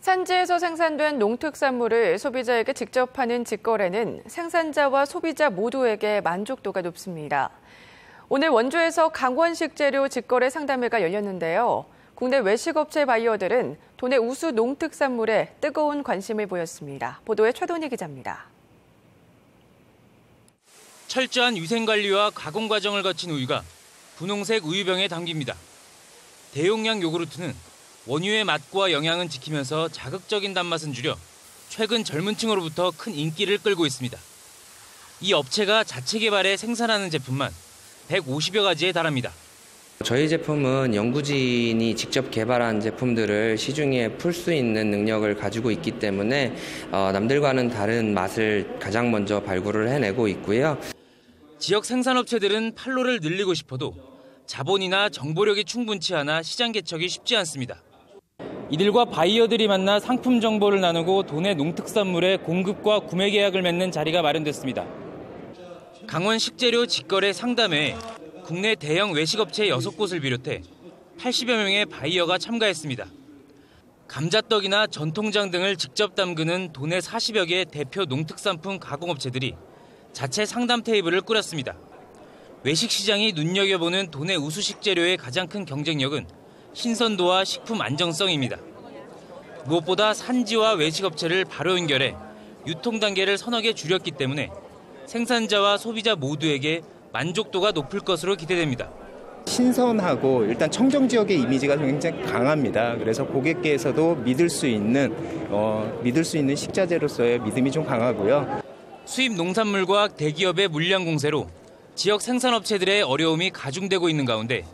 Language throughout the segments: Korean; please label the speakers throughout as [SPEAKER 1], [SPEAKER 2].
[SPEAKER 1] 산지에서 생산된 농특산물을 소비자에게 직접 파는 직거래는 생산자와 소비자 모두에게 만족도가 높습니다. 오늘 원주에서 강원식재료 직거래 상담회가 열렸는데요. 국내 외식업체 바이어들은 도내 우수 농특산물에 뜨거운 관심을 보였습니다. 보도에 최동희 기자입니다.
[SPEAKER 2] 철저한 위생관리와 가공 과정을 거친 우유가 분홍색 우유병에 담깁니다. 대용량 요구르트는 원유의 맛과 영양은 지키면서 자극적인 단맛은 줄여 최근 젊은 층으로부터 큰 인기를 끌고 있습니다. 이 업체가 자체 개발해 생산하는 제품만 150여 가지에 달합니다.
[SPEAKER 3] 저희 제품은 연구진이 직접 개발한 제품들을 시중에 풀 수 있는 능력을 가지고 있기 때문에 남들과는 다른 맛을 가장 먼저 발굴을 해내고 있고요.
[SPEAKER 2] 지역 생산업체들은 판로를 늘리고 싶어도 자본이나 정보력이 충분치 않아 시장 개척이 쉽지 않습니다. 이들과 바이어들이 만나 상품 정보를 나누고 도내 농특산물의 공급과 구매 계약을 맺는 자리가 마련됐습니다. 강원 식재료 직거래 상담회에 국내 대형 외식업체 6곳을 비롯해 80여 명의 바이어가 참가했습니다. 감자떡이나 전통장 등을 직접 담그는 도내 40여 개 대표 농특산품 가공업체들이 자체 상담 테이블을 꾸렸습니다. 외식 시장이 눈여겨보는 도내 우수 식재료의 가장 큰 경쟁력은 신선도와 식품 안정성입니다. 무엇보다 산지와 외식업체를 바로 연결해 유통 단계를 서너 개 줄였기 때문에 생산자와 소비자 모두에게 만족도가 높을 것으로 기대됩니다.
[SPEAKER 4] 신선하고 일단 청정 지역의 이미지가 굉장히 강합니다. 그래서 고객께서도 믿을 수 있는 식자재로서의 믿음이 좀 강하고요.
[SPEAKER 2] 수입 농산물과 대기업의 물량 공세로 지역 생산업체들의 어려움이 가중되고 있는 가운데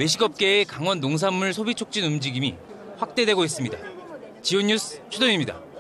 [SPEAKER 2] 외식업계의 강원 농산물 소비 촉진 움직임이 확대되고 있습니다. 지온뉴스 최동희입니다.